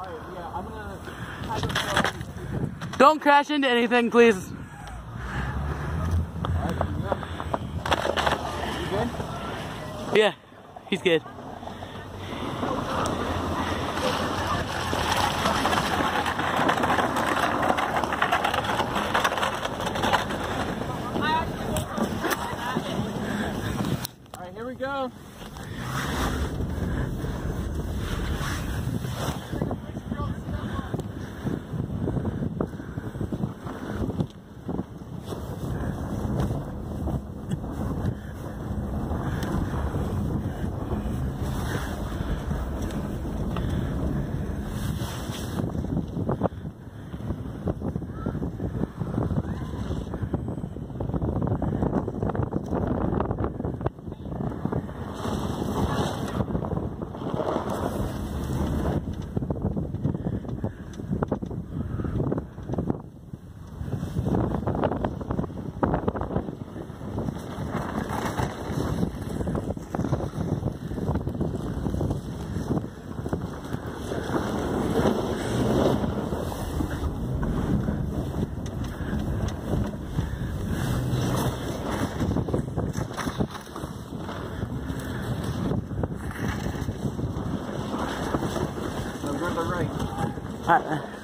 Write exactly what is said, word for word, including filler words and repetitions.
Alright, yeah, I'm gonna tag him. Don't crash into anything, please. Alright, you good? Yeah, he's good. Alright, here we go. Right. All right.